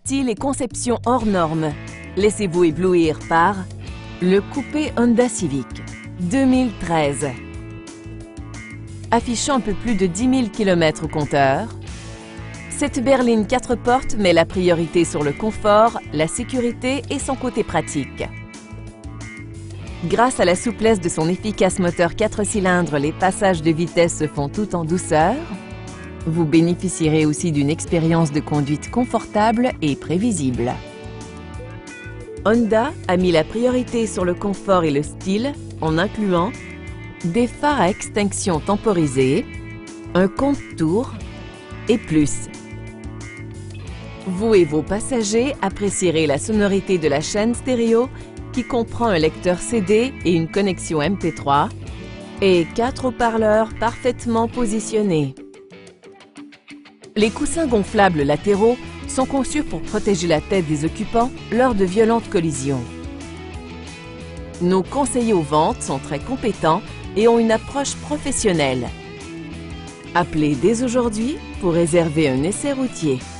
style et conception hors norme. Laissez-vous éblouir par le coupé Honda Civic 2013. Affichant un peu plus de 10 000 km au compteur, cette berline 4 portes met la priorité sur le confort, la sécurité et son côté pratique. Grâce à la souplesse de son efficace moteur 4 cylindres, les passages de vitesse se font tout en douceur. Vous bénéficierez aussi d'une expérience de conduite confortable et prévisible. Honda a mis la priorité sur le confort et le style en incluant des phares à extinction temporisée, un compte-tours et plus. Vous et vos passagers apprécierez la sonorité de la chaîne stéréo qui comprend un lecteur CD et une connexion MP3 et 4 haut-parleurs parfaitement positionnés. Les coussins gonflables latéraux sont conçus pour protéger la tête des occupants lors de violentes collisions. Nos conseillers aux ventes sont très compétents et ont une approche professionnelle. Appelez dès aujourd'hui pour réserver un essai routier.